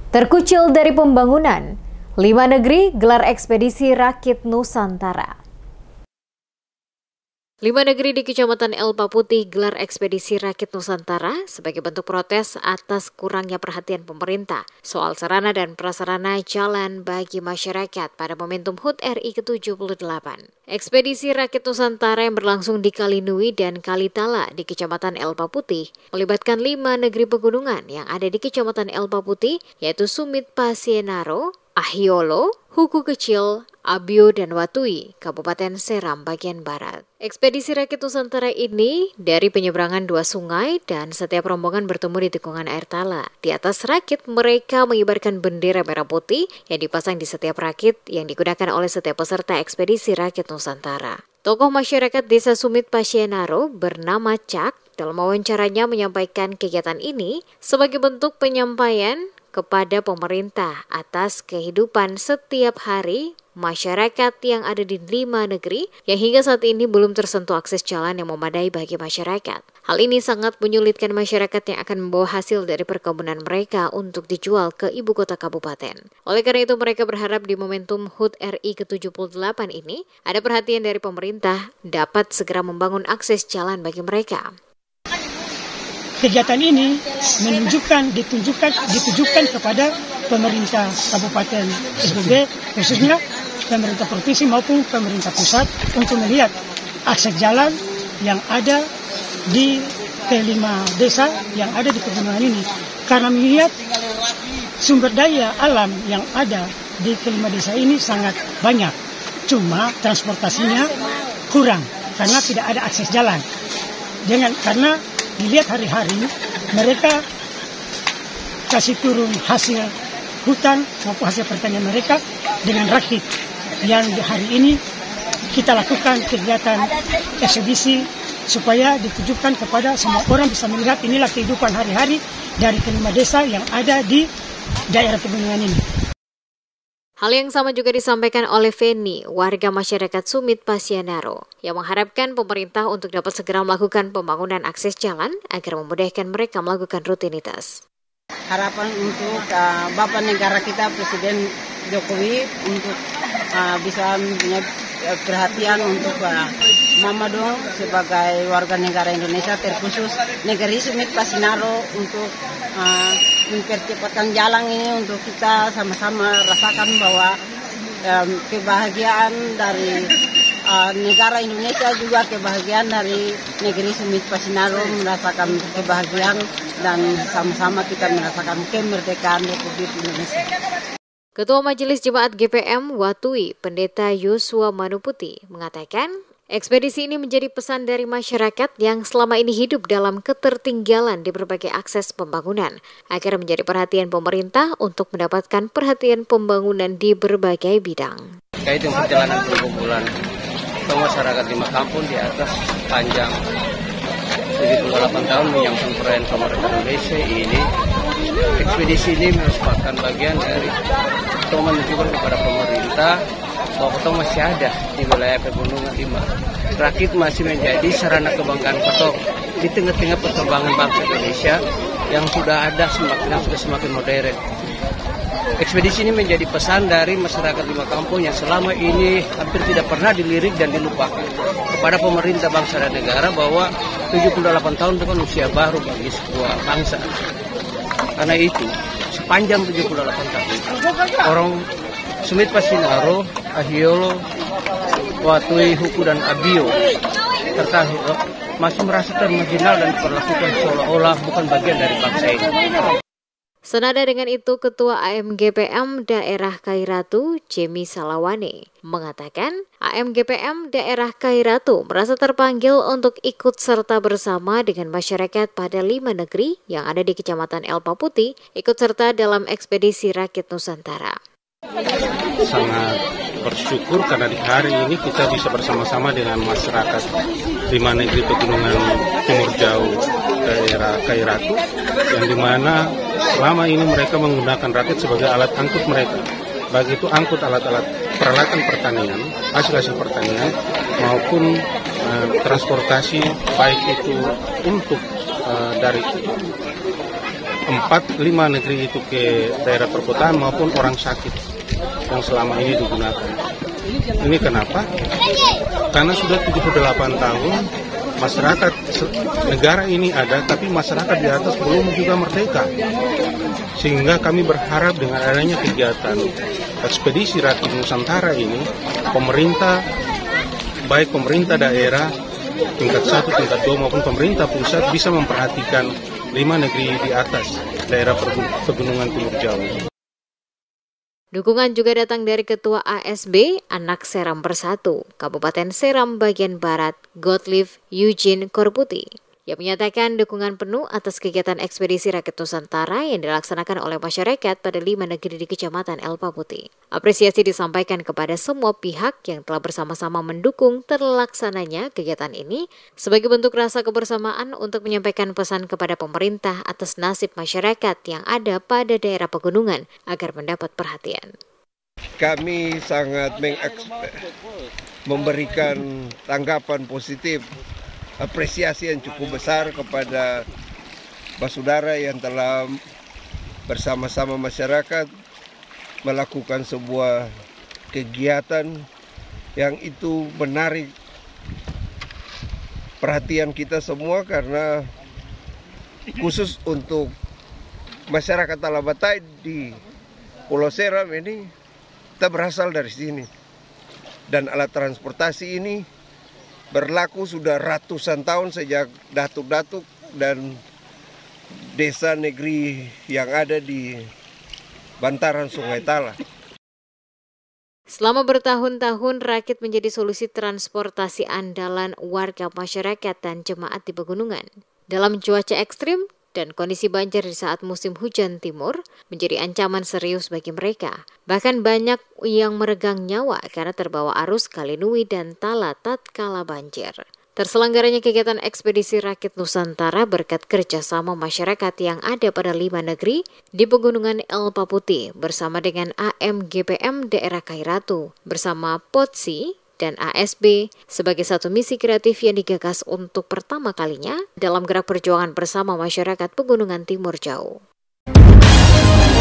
Terkucil dari pembangunan, 5 negeri gelar ekspedisi rakit Nusantara. 5 negeri di Kecamatan Elpa Putih gelar ekspedisi rakit Nusantara sebagai bentuk protes atas kurangnya perhatian pemerintah soal sarana dan prasarana jalan bagi masyarakat pada momentum HUT RI ke-78. Ekspedisi rakit Nusantara yang berlangsung di Kalinui dan Kalitala di Kecamatan Elpa Putih melibatkan 5 negeri pegunungan yang ada di Kecamatan Elpa Putih, yaitu Sumit Pasienaro, Ahiolo, Huku Kecil, Abio, dan Watui, Kabupaten Seram bagian barat. Ekspedisi rakit Nusantara ini dari penyeberangan 2 sungai dan setiap rombongan bertemu di tikungan air tala. Di atas rakit mereka mengibarkan bendera merah putih yang dipasang di setiap rakit yang digunakan oleh setiap peserta ekspedisi rakit Nusantara. Tokoh masyarakat Desa Sumit Pasienaro bernama Cak dalam wawancaranya menyampaikan kegiatan ini sebagai bentuk penyampaian kepada pemerintah atas kehidupan setiap hari masyarakat yang ada di 5 negeri yang hingga saat ini belum tersentuh akses jalan yang memadai bagi masyarakat. Hal ini sangat menyulitkan masyarakat yang akan membawa hasil dari perkebunan mereka untuk dijual ke ibu kota kabupaten. Oleh karena itu mereka berharap di momentum HUT RI ke-78 ini ada perhatian dari pemerintah dapat segera membangun akses jalan bagi mereka. Kegiatan ini ditujukan kepada pemerintah Kabupaten SBB, khususnya pemerintah provinsi maupun pemerintah pusat untuk melihat akses jalan yang ada di kelima desa yang ada di pegunungan ini. Karena melihat sumber daya alam yang ada di kelima desa ini sangat banyak, cuma transportasinya kurang karena tidak ada akses jalan. Karena dilihat hari-hari mereka kasih turun hasil hutan maupun hasil pertanian mereka dengan rakit yang hari ini kita lakukan kegiatan eksibisi supaya ditujukan kepada semua orang bisa melihat inilah kehidupan hari-hari dari kelima desa yang ada di daerah pegunungan ini. Hal yang sama juga disampaikan oleh Feni, warga masyarakat Sumit Pasienaro, yang mengharapkan pemerintah untuk dapat segera melakukan pembangunan akses jalan agar memudahkan mereka melakukan rutinitas. Harapan untuk Bapak Negara kita, Presiden Jokowi, untuk bisa punya perhatian untuk Mama dong sebagai warga negara Indonesia, terkhusus negeri Sumit Pasienaro untuk mempercepatkan jalan ini untuk kita sama-sama rasakan bahwa kebahagiaan dari negara Indonesia juga kebahagiaan dari negeri Sumit Pasienaro merasakan kebahagiaan dan sama-sama kita merasakan kemerdekaan Republik Indonesia. Ketua Majelis Jemaat GPM Watui, Pendeta Yosua Manuputi, mengatakan ekspedisi ini menjadi pesan dari masyarakat yang selama ini hidup dalam ketertinggalan di berbagai akses pembangunan agar menjadi perhatian pemerintah untuk mendapatkan perhatian pembangunan di berbagai bidang. Terkait dengan perjalanan perkumpulan masyarakat 5 kampung di atas panjang 78 tahun menyambut perayaan kemerdekaan Indonesia ini, ekspedisi ini merupakan bagian dari untuk menunjukkan kepada pemerintah bahwa Petong masih ada di wilayah pegunungan 5. Rakit masih menjadi sarana kebanggaan Petong di tengah-tengah perkembangan bangsa Indonesia yang sudah ada semakin modern. Ekspedisi ini menjadi pesan dari masyarakat 5 kampung yang selama ini hampir tidak pernah dilirik dan dilupakan kepada pemerintah bangsa dan negara bahwa 78 tahun itu kan usia baru bagi sebuah bangsa. Karena itu, sepanjang 78 tahun, orang Sumit Pasienaro, Ahiolo, Watui, Huku, dan Abio serta masih merasa termarginal dan diperlakukan seolah-olah bukan bagian dari bangsa ini. Senada dengan itu, Ketua AMGPM Daerah Kairatu, Jemi Salawane, mengatakan AMGPM Daerah Kairatu merasa terpanggil untuk ikut serta bersama dengan masyarakat pada 5 negeri yang ada di Kecamatan Elpa Putih ikut serta dalam ekspedisi rakit Nusantara. Sangat bersyukur karena di hari ini kita bisa bersama-sama dengan masyarakat 5 negeri pegunungan timur jauh daerah Kairatu, yang dimana selama ini mereka menggunakan rakit sebagai alat angkut mereka, baik itu angkut alat-alat peralatan pertanian, hasil-hasil pertanian maupun transportasi, baik itu untuk dari 4-5 negeri itu ke daerah perkotaan maupun orang sakit yang selama ini digunakan. Ini kenapa? Karena sudah 78 tahun masyarakat negara ini ada, tapi masyarakat di atas belum juga merdeka. Sehingga kami berharap dengan adanya kegiatan ekspedisi Rakit Nusantara ini, pemerintah, baik pemerintah daerah, tingkat 1, tingkat 2 maupun pemerintah pusat bisa memperhatikan 5 negeri di atas daerah pegunungan Timur Jawa. Dukungan juga datang dari Ketua ASB Anak Seram Bersatu, Kabupaten Seram bagian Barat, Gottlieb Eugene Korputi, yang menyatakan dukungan penuh atas kegiatan ekspedisi Rakit Nusantara yang dilaksanakan oleh masyarakat pada 5 negeri di Kecamatan Elba Putih. Apresiasi disampaikan kepada semua pihak yang telah bersama-sama mendukung terlaksananya kegiatan ini sebagai bentuk rasa kebersamaan untuk menyampaikan pesan kepada pemerintah atas nasib masyarakat yang ada pada daerah pegunungan agar mendapat perhatian. Kami sangat memberikan tanggapan positif, apresiasi yang cukup besar kepada saudara yang telah bersama-sama masyarakat melakukan sebuah kegiatan yang itu menarik perhatian kita semua, karena khusus untuk masyarakat Talabatai di Pulau Seram ini kita berasal dari sini, dan alat transportasi ini berlaku sudah ratusan tahun sejak datuk-datuk dan desa negeri yang ada di bantaran Sungai Tala. Selama bertahun-tahun, Rakit menjadi solusi transportasi andalan warga masyarakat dan jemaat di pegunungan. Dalam cuaca ekstrim dan kondisi banjir di saat musim hujan timur menjadi ancaman serius bagi mereka. Bahkan banyak yang meregang nyawa karena terbawa arus Kali Nui dan Tala tatkala banjir. Terselenggaranya kegiatan ekspedisi Rakit Nusantara berkat kerjasama masyarakat yang ada pada 5 negeri di Pegunungan Elba Putih bersama dengan AMGPM Daerah Kairatu, bersama POTSI dan ASB sebagai satu misi kreatif yang digagas untuk pertama kalinya dalam gerak perjuangan bersama masyarakat Pegunungan Timur Jauh.